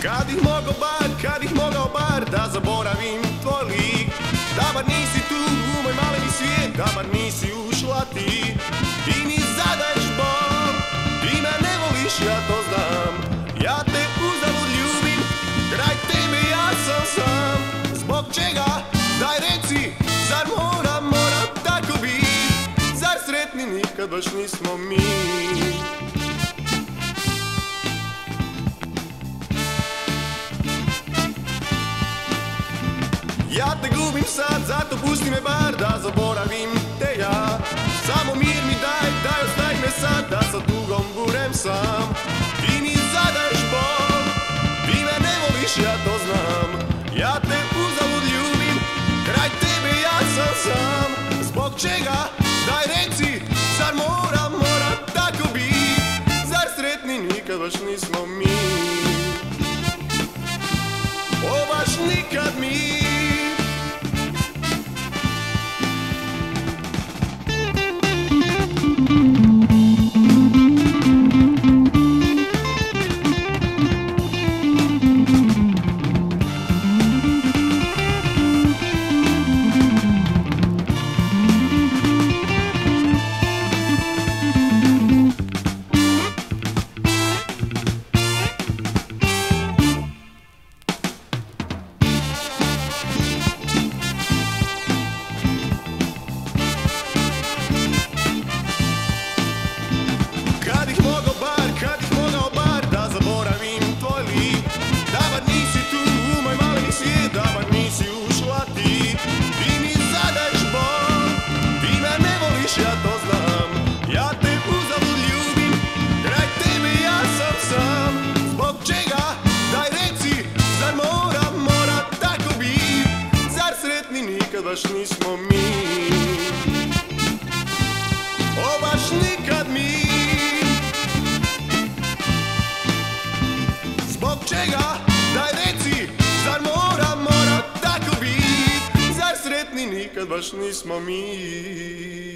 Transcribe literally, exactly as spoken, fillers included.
Kad ih mogo bar, kad ih mogao bar da zaboravim tvoj lik. Da bar nisi tu u moj maleni svijet, da bar nisi ušla ti. Ti mi zadaješ bol, ti me ne voliš, ja to znam. Ja te uzalud ljubim, kraj tebe ja sam sam. Zbog čega, daj reci, zar mora, mora tako bit? Zar sretni nikad baš nismo mi? Ja te gubim sad, zato pusti me bar da zaboravim te ja. Samo mir mi daj, daj ostavi me sad, da sa tugom budem sam. Ti mi zadaješ bol, ti me ne voliš, ja to znam. Ja te uzalud ljubim, kraj tebe ja sam sam. Zbog čega, daj reci, zar mora, mora tako bit? Zar sretni nikad baš nismo mi? O, baš nikad mi. Baš nismo mi, o baš nikad mi. Zbog čega, daj reci, zar mora, mora tako bit? Zar sretni nikad baš nismo mi?